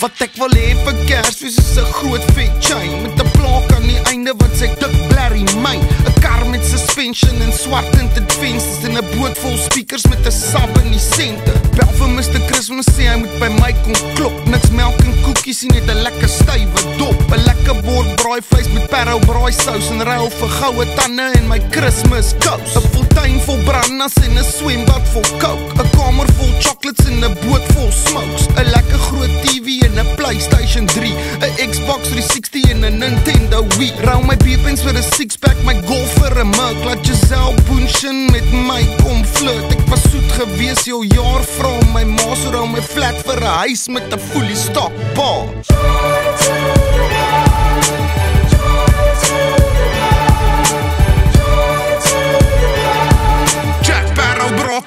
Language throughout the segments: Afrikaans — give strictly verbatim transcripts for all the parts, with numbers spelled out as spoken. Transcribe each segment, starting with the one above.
Wat ek wil hê vir Kersfees is 'n groot vet chain met 'n plaak aan die einde wat sy dik blerrie myn. 'n Kar met suspension en swart tinted vensters en 'n boot vol speakers met 'n sub in die senter. Bel vir mister Christmas sê hy moet by my kom klop. Niks melk en koekies nie, net 'n lekker stywe dop. 'n Lekker bord braaivleis met perro braaisous en ruil vir goue tande en my Christmas kous. 'n Fontein vol brandas en 'n swembad vol coke. 'n Kamer vol chocolates en 'n boot vol smokes. 'n Lekker groot T V en 'n PlayStation drie. 'n Xbox three sixty en 'n Nintendo Wii. Rou my bierpens vir 'n six-pack, my golf vir 'n mug. Laat Giselle Bundchen met my kom flirt. Ek was soet gewees jou jaar vra my ma so rou my flat vir 'n huis met 'n fully stocked bar. Jack Sparrow bro.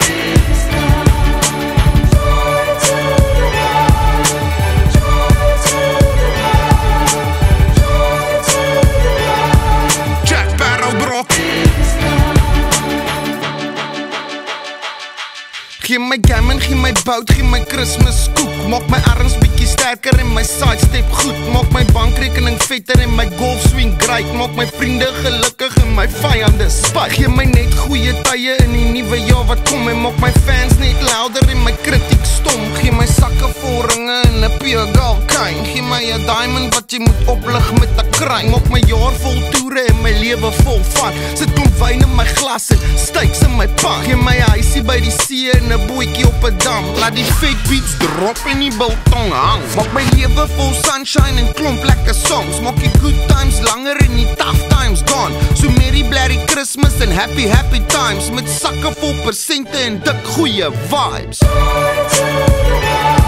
Gee my gammon, gee my bout, gee my Christmas koek. Maak my arms bietjie sterker en my sidestep goed. Maak my bankrekening vetter en my golf swing great. Maak my vriende gelukkig en my vyande spyt. Gee my net goeie tye in die nuwe jaar wat kom. En maak my fans net louder en my kritiek stom. Gee my sakke vol ringe en 'n pure gold chain. Gee my 'n diamond wat jy moet oplig met 'n kruin. Maak my jaar vol toere en my lewe vol fun. Sit klomp wyn in my glas en steaks in my pan. Gee my 'n huisie by die see en 'n bootjie op 'n dam. Laat die fake beats drop en die biltong hang. Maak my lewe vol sunshine en klomp lekker songs. Maak die good times langer en die tough times gone. So merry blerry Christmas en happy happy times. Met sakke vol persente en dik goeie vibes.